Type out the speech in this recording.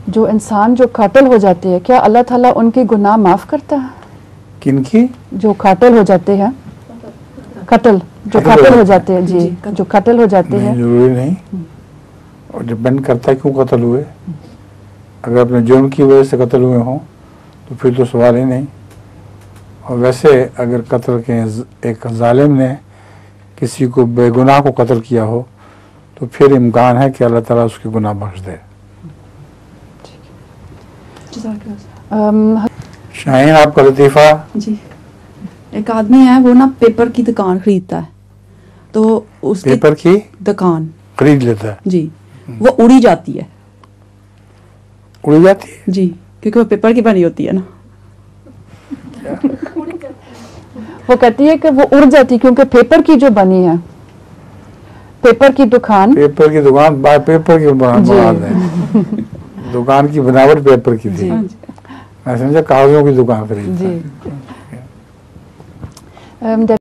जो इंसान जो कातिल हो जाते हैं, क्या अल्लाह ताला उनके गुनाह माफ करता है? किनकी? जो कातिल हो जाते हैं, कत्ल जो कातिल हो जाते हैं जी, जो कातिल हो जाते हैं। जरूरी नहीं, और डिपेंड करता है क्यों कत्ल हुए। अगर अपने जुर्म की वजह से कत्ल हुए हों तो फिर तो सवाल ही नहीं। और वैसे अगर कत्ल के एक जालिम ने किसी को बेगुनाह को कत्ल किया हो तो फिर इम्कान है कि अल्लाह ताला उसके गुनाह बख्श दे। शाहीन, आपका लतीफ़ा? जी, एक आदमी है, वो ना पेपर की दुकान खरीदता है, तो उसकी पेपर की दुकान खरीद लेता है जी, वो उड़ी जाती है। उड़ जाती है जी, क्योंकि वो पेपर की बनी होती है ना। वो कहती है कि वो उड़ जाती क्योंकि पेपर की जो बनी है, पेपर की दुकान, पेपर की दुकान बाय पेपर की बना दें। दुकान की बनावट पेपर की थी, मैं समझा कागजों की दुकान खरीदता है। जी।